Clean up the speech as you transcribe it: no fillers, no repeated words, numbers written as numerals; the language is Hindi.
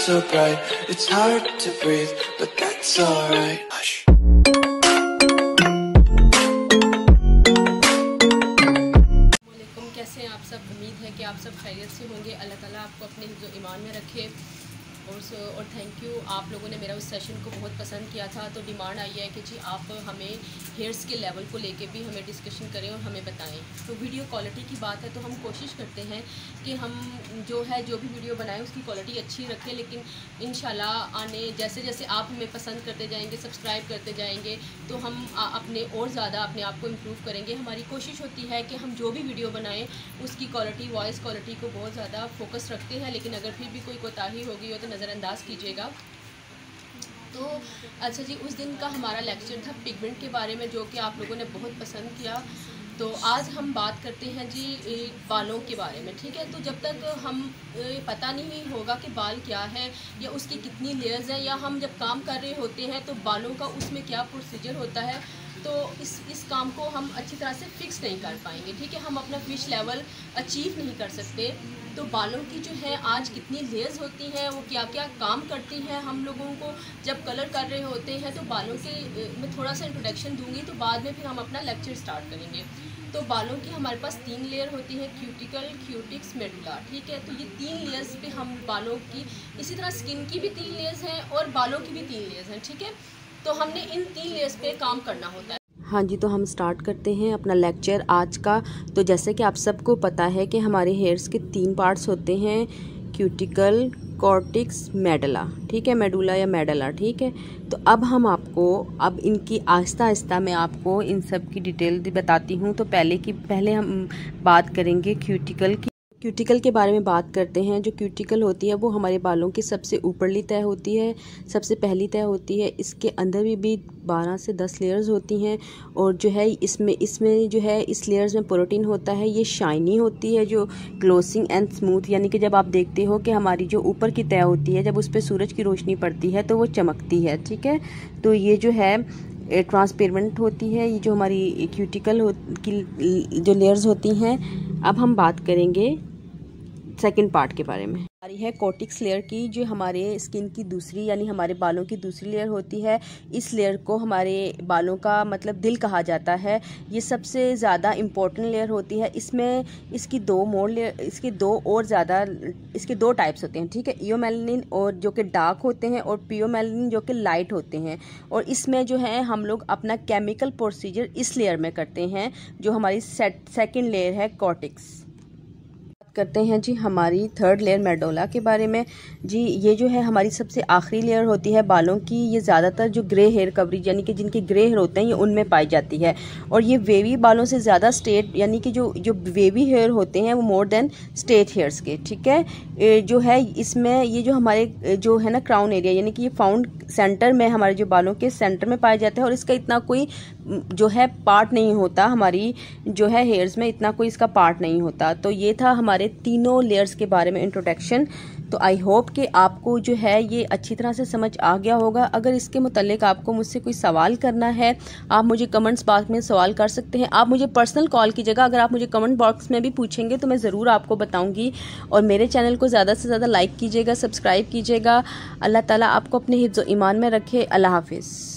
so bright, it's hard to breathe, but that's alright. Hush. कैसे हैं आप सब? उम्मीद है कि आप सब खैरियत से होंगे। अल्लाह ताला आपको अपने जो ईमान में रखे। और थैंक यू, आप लोगों ने मेरा उस सेशन को बहुत पसंद किया था, तो डिमांड आई है कि जी आप हमें हेयर्स के लेवल को लेके भी हमें डिस्कशन करें और हमें बताएं। तो वीडियो क्वालिटी की बात है तो हम कोशिश करते हैं कि हम जो भी वीडियो बनाएं उसकी क्वालिटी अच्छी रखें, लेकिन इंशाल्लाह आने जैसे जैसे आप हमें पसंद करते जाएंगे, सब्सक्राइब करते जाएंगे, तो हम अपने और ज़्यादा अपने आप को इम्प्रूव करेंगे। हमारी कोशिश होती है कि हम जो भी वीडियो बनाएं उसकी क्वालिटी, वॉइस क्वालिटी को बहुत ज़्यादा फोकस रखते हैं, लेकिन अगर फिर भी कोई कोताही होगी हो तो नज़रअंदाज कीजिएगा। तो अच्छा जी, उस दिन का हमारा लेक्चर था पिगमेंट के बारे में, जो कि आप लोगों ने बहुत पसंद किया। तो आज हम बात करते हैं जी बालों के बारे में, ठीक है। तो जब तक हम पता नहीं होगा कि बाल क्या है या उसकी कितनी लेयर्स हैं, या हम जब काम कर रहे होते हैं तो बालों का उसमें क्या प्रोसीजर होता है, तो इस काम को हम अच्छी तरह से फिक्स नहीं कर पाएंगे, ठीक है। हम अपना फिश लेवल अचीव नहीं कर सकते। तो बालों की जो है आज कितनी लेयर्स होती हैं, वो क्या क्या काम करती हैं, हम लोगों को जब कलर कर रहे होते हैं, तो बालों के मैं थोड़ा सा इंट्रोडक्शन दूंगी, तो बाद में फिर हम अपना लेक्चर स्टार्ट करेंगे। तो बालों की हमारे पास 3 लेयर होती है, क्यूटिकल, क्यूटिक्स, मेडुला, ठीक है। तो ये 3 लेयर्स पे हम बालों की, इसी तरह स्किन की भी 3 लेयर्स हैं और बालों की भी 3 लेयर्स हैं, ठीक है। तो हमने इन 3 लेयर्स पे काम करना होता है। हाँ जी, तो हम स्टार्ट करते हैं अपना लेक्चर आज का। तो जैसे कि आप सबको पता है कि हमारे हेयर्स के 3 पार्ट्स होते हैं, क्यूटिकल, कॉर्टिक्स, मेडुला, ठीक है, मेडुला या मेडुला, ठीक है। तो अब हम आपको इनकी आहिस्ता आहिस्ता मैं आपको इन सब की डिटेल बताती हूँ। तो पहले हम बात करेंगे क्यूटिकल की। क्यूटिकल के बारे में बात करते हैं। जो क्यूटिकल होती है वो हमारे बालों की सबसे ऊपरली तह होती है, सबसे पहली तह होती है। इसके अंदर भी 12 से 10 लेयर्स होती हैं, और जो है इसमें जो है इस लेयर्स में प्रोटीन होता है। ये शाइनी होती है, जो ग्लोसिंग एंड स्मूथ, यानी कि जब आप देखते हो कि हमारी जो ऊपर की तह होती है, जब उस पर सूरज की रोशनी पड़ती है तो वो चमकती है, ठीक है। तो ये जो है ट्रांसपेरेंट होती है, ये जो हमारी क्यूटिकल की जो लेयर्स होती हैं। अब हम बात करेंगे सेकंड पार्ट के बारे में। हमारी है कॉर्टिक्स लेयर की, जो हमारे स्किन की दूसरी, यानी हमारे बालों की दूसरी लेयर होती है। इस लेयर को हमारे बालों का मतलब दिल कहा जाता है। ये सबसे ज़्यादा इम्पोर्टेंट लेयर होती है। इसमें इसकी 2 मोर लेयर, इसके 2 टाइप्स होते हैं, ठीक है। इयोमेलानिन और जो कि डार्क होते हैं, और पियोमेलानिन जो कि लाइट होते हैं। और इसमें जो है हम लोग अपना केमिकल प्रोसीजर इस लेयर में करते हैं, जो हमारी सेकेंड लेयर है कॉर्टिक्स। करते हैं जी हमारी 3rd लेयर मेडुला के बारे में। जी ये जो है हमारी सबसे आखिरी लेयर होती है बालों की। ये ज़्यादातर जो ग्रे हेयर कवरेज, यानी कि जिनके ग्रे हेयर होते हैं, ये उनमें पाई जाती है। और ये वेवी बालों से ज़्यादा स्ट्रेट, यानी कि जो वेवी हेयर होते हैं वो मोर देन स्ट्रेट हेयर्स के, ठीक है। जो है इसमें ये जो हमारे जो है ना क्राउन एरिया, यानी कि ये फाउंड सेंटर में, हमारे जो बालों के सेंटर में पाया जाता है। और इसका इतना कोई जो है पार्ट नहीं होता, हमारी जो है हेयर्स में इतना कोई इसका पार्ट नहीं होता। तो ये था हमारे तीनों लेयर्स के बारे में इंट्रोडक्शन। तो आई होप कि आपको जो है ये अच्छी तरह से समझ आ गया होगा। अगर इसके मुतालिक आपको मुझसे कोई सवाल करना है, आप मुझे कमेंट्स बॉक्स में सवाल कर सकते हैं। आप मुझे पर्सनल कॉल की जगह अगर आप मुझे कमेंट बॉक्स में भी पूछेंगे तो मैं ज़रूर आपको बताऊंगी। और मेरे चैनल को ज़्यादा से ज़्यादा लाइक कीजिएगा, सब्सक्राइब कीजिएगा। अल्लाह ताला आपको अपने हिफ्ज़ व ईमान में रखे। अल्लाह हाफिज़।